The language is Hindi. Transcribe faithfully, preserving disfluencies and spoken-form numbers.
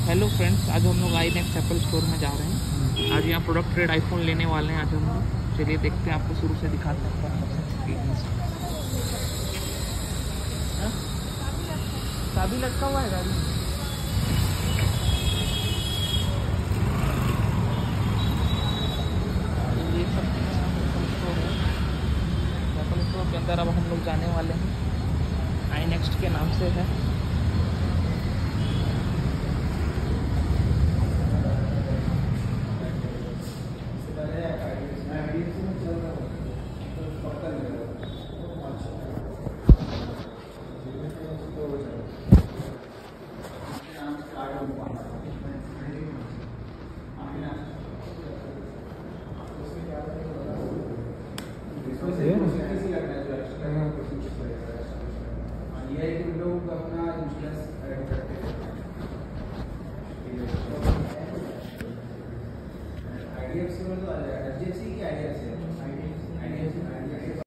हेलो फ्रेंड्स, आज हम लोग आई नेक्स्ट एप्पल स्टोर में जा रहे हैं। आज यहाँ प्रोडक्ट ट्रेड आईफोन लेने वाले हैं आज हम लोग। चलिए देखते हैं, आपको शुरू से दिखाते हैं एक्सपीरियंस। चाबी लटका हुआ है गाड़ी में। ये सब एप्पल स्टोर है। एप्पल स्टोर के अंदर अब हम लोग जाने वाले हैं। आई नेक्स्ट के नाम से है। ये है कि लोग अपना इंश्योरेंस करते हैं। आईडीएफसी में तो आ जाएगा, एचडीएफसी की आईडीएफसी